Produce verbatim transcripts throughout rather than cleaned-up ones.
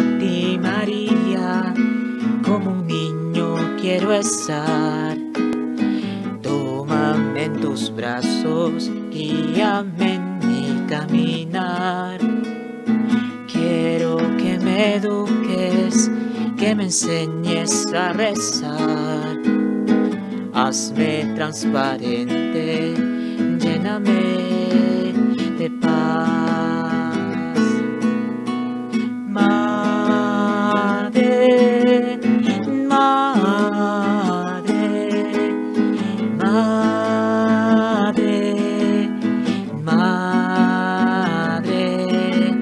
ti, María, como un niño quiero estar. Tómame en tus brazos, guíame en mi caminar. Quiero que me eduques, que me enseñes a rezar. Hazme transparente, lléname de paz. Madre, madre, madre, madre,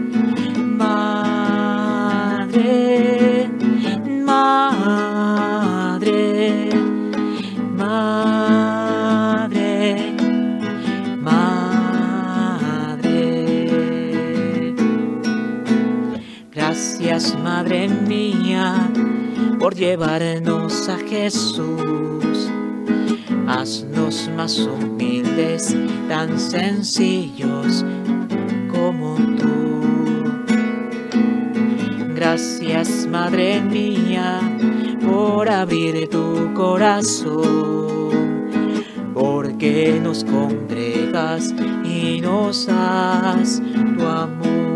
madre, madre, madre, madre. Gracias, Madre mía, por llevarnos a Jesús. Haznos más humildes, tan sencillos como tú. Gracias, Madre mía, por abrir tu corazón, porque nos congregas y nos das tu amor.